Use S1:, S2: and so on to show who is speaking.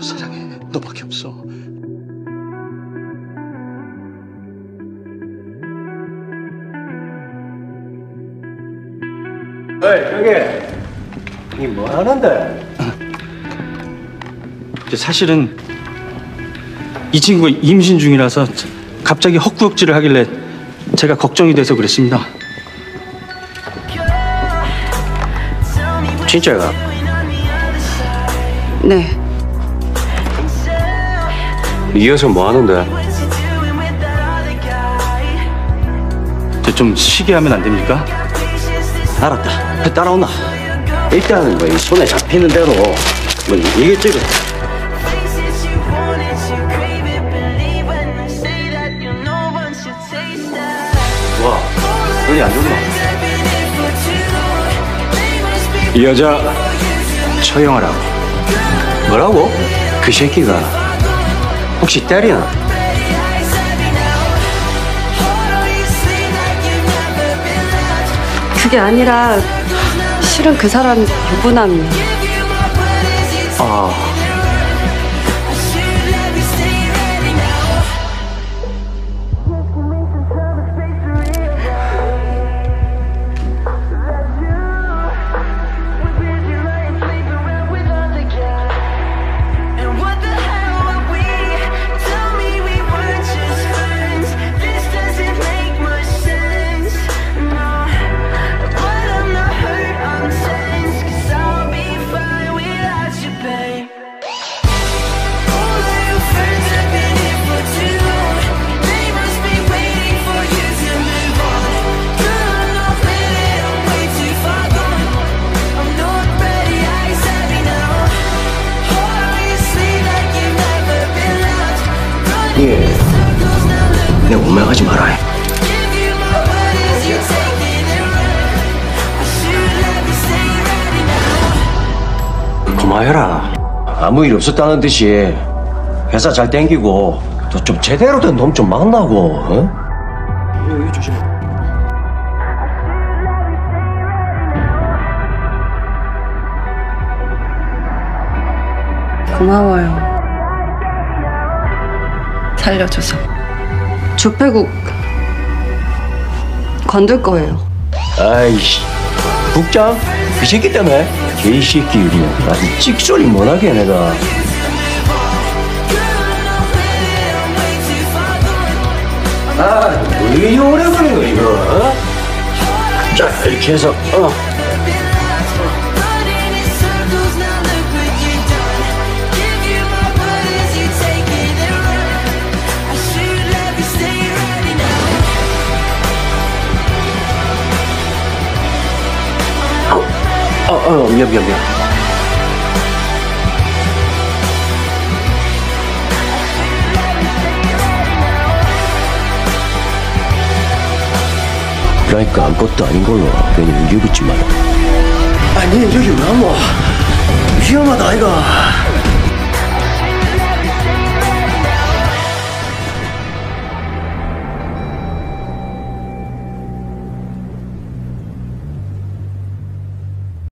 S1: 세상에 너밖에 없어.
S2: 어이, 형님. 이 뭐 하는데?
S1: 사실은 이 친구가 임신 중이라서 갑자기 헛구역질을 하길래 제가 걱정이 돼서 그랬습니다.
S2: 진짜가?
S3: 네.
S2: 이어서 뭐 하는데?
S1: 저 좀 쉬게 하면 안 됩니까?
S2: 알았다. 따라오나? 일단은 뭐 이 손에 잡히는 대로 뭐 이것저것. 와, 눈이 안 좋나? 이 여자 처형하라고. 뭐라고? 그 새끼가 혹시 딸이야?
S3: 그게 아니라 실은 그 사람 유부남이에요.
S2: 아. 예, 내 오명하지 마라. 그만해라. 아무 일 없었다는 듯이 회사 잘 땡기고 또 좀 제대로 된 놈 좀 만나고. 어? 여기 조심해.
S3: 고마워요. 살려줘서. 조폐국 건들 거예요.
S2: 아이씨, 국장? 그 새끼 때문에? 개새끼 그냥 아주 찍소리 못하게 내가. 아, 왜 이렇게 오래 걸린 거야 이거? 어? 자, 이렇게 해서 미안. 그러니까 아무것도 아닌 걸로 괜히 의겨 붙지 마라. 아니, 여기 왜 안 와? 위험하다, 아이가.